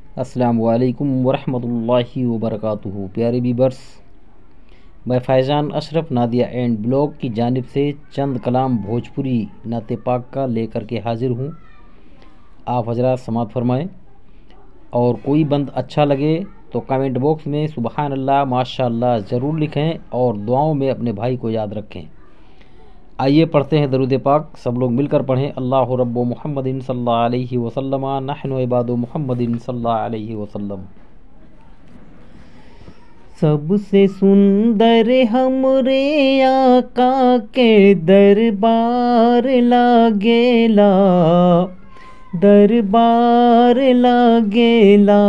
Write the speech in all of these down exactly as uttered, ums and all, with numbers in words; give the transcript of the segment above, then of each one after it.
अस्सलामु अलैकुम वरहमतुल्लाहि वबरकातुहू। प्यारे बीबर्स, मैं फैज़ान अशरफ नादिया एंड ब्लॉग की जानिब से चंद कलाम भोजपुरी नाते पाक का लेकर के हाजिर हूँ। आप हजरात समात फरमाएँ और कोई बंद अच्छा लगे तो कमेंट बॉक्स में सुबहान अल्लाह माशाअल्लाह ज़रूर लिखें और दुआओं में अपने भाई को याद रखें। आइए पढ़ते हैं दरूद पाक, सब लोग मिलकर पढ़ें। अल्लाह रब्बो मुहम्मदिन सल्लल्लाहु अलैहि वसल्लम नहनु इबादु मुहम्मदिन सल्लल्लाहु अलैहि वसल्लम। सबसे सुंदर हमरे आका के दरबार लागेला, दरबार लागेला।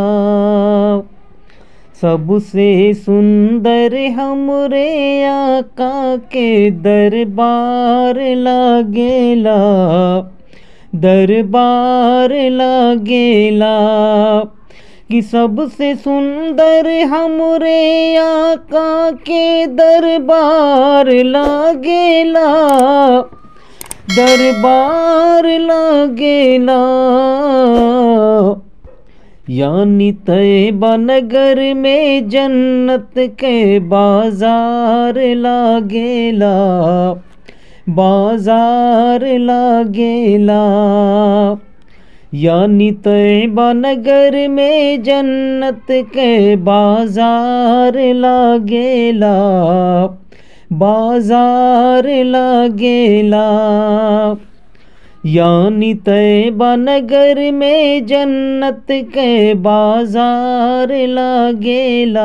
सबसे सुंदर हमरे आका के दरबार लागेला, दरबार लागेला। कि सबसे सुंदर हमरे आका के दरबार लागेला, दरबार लागेला। यानी तैयबा नगर में जन्नत के बाजार लागेला, बाजार लागेला। यानी तैयबा नगर में जन्नत के बाजार लागेला, बाजार लागेला। यानी तैयबा नगर में जन्नत के बाजार लागेला,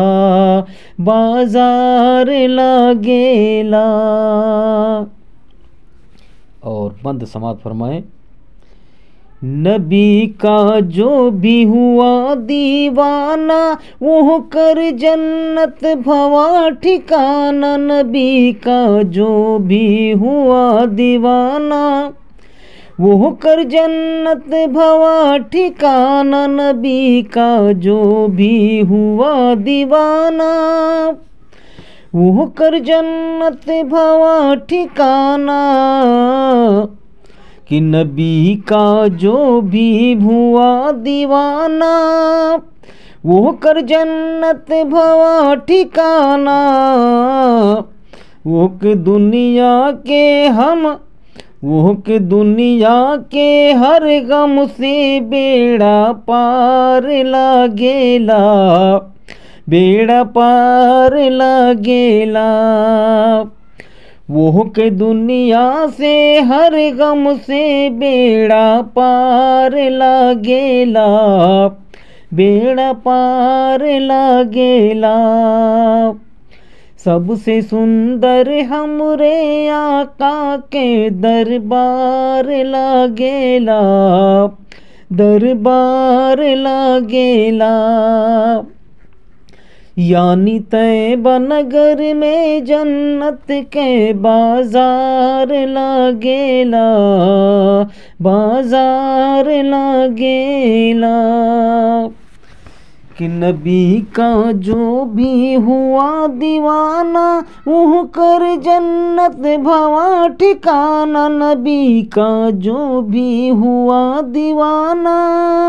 बाजार लागेला। और बंद समात फरमाएं। नबी का जो भी हुआ दीवाना वो कर जन्नत भवा ठिकाना। नबी का जो भी हुआ दीवाना वो कर जन्नत भवा ठिकाना। नबी का जो भी हुआ दीवाना वो कर जन्नत भवा ठिकाना। कि नबी का जो भी हुआ दीवाना वो कर जन्नत भवा ठिकाना। वो कि दुनिया के हम वो कि दुनिया के हर गम से बेड़ा पार लागेला, बेड़ा पार लागेला। वो के दुनिया से हर गम से बेड़ा पार लागेला, बेड़ा पार लागेला। सबसे सुंदर हमरे आका के दरबार लागेला, दरबार लागेला। यानी तैयबा नगर में जन्नत के बाजार लागेला, बाजार लागेला। कि नबी का जो भी हुआ दीवाना वो कर जन्नत भवा ठिकाना। नबी का जो भी हुआ दीवाना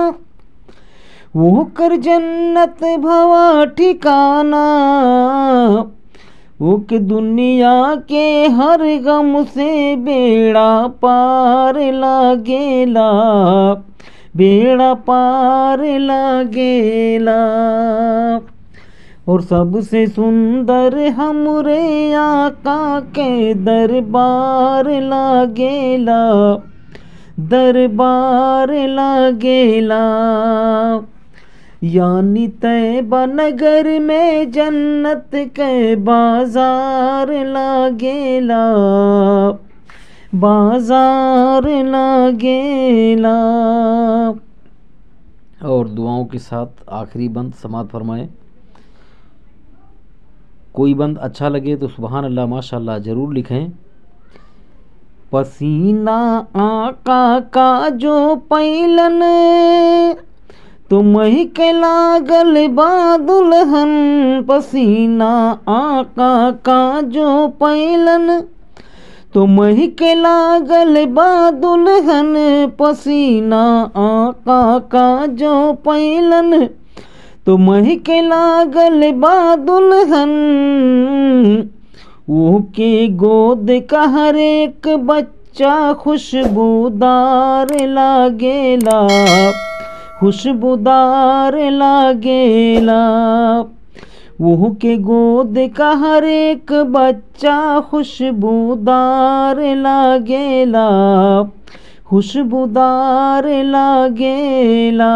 वो कर जन्नत भवा ठिकाना। वो कि दुनिया के हर गम से बेड़ा पार लागेला, बेड़ा पार लागेला। और सबसे सुंदर हमरे आका के दरबार लागेला, दरबार लागेला। यानी तैयबा नगर में जन्नत के बाजार लागेला, बाजार लागेला। और दुआओं के साथ आखिरी बंद समात फरमाएं। कोई बंद अच्छा लगे तो सुबहान अल्लाह माशाअल्लाह ज़रूर लिखें। पसीना आका का जो पैलन तो महक लागल बा दुल्हन। पसीना आका का जो पैलन तो महक लागल बा दुल्हन पसीना आका का जो पैलन। तो महक लागल बा दुल्हन वो के गोद का हर एक बच्चा खुशबूदार लागेला, खुशबूदार लागेला। वो के गोद का हर एक बच्चा खुशबूदार लागेला, खुशबूदार लागेला।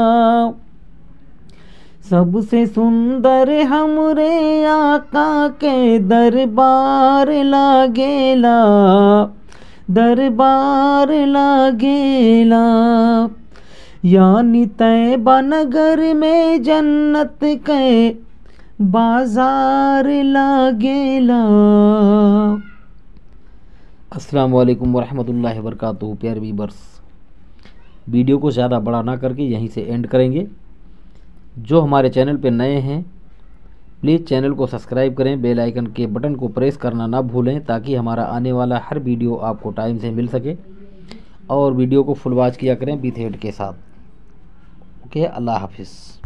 सबसे सुंदर हमरे आका के दरबार लागेला, दरबार लागेला। यानी तैयबा नगर में जन्नत के बाजार लागेला। अस्सलाम वालेकुम वरहमतुल्लाहि वबरकातुहू। प्यारे व्यूअर्स, वीडियो को ज़्यादा बड़ा ना करके यहीं से एंड करेंगे। जो हमारे चैनल पे नए हैं प्लीज़ चैनल को सब्सक्राइब करें, बेल आइकन के बटन को प्रेस करना ना भूलें ताकि हमारा आने वाला हर वीडियो आपको टाइम से मिल सके। और वीडियो को फुल वॉच किया करें विथ हेड के साथ। ओके, अल्लाह हाफिज़।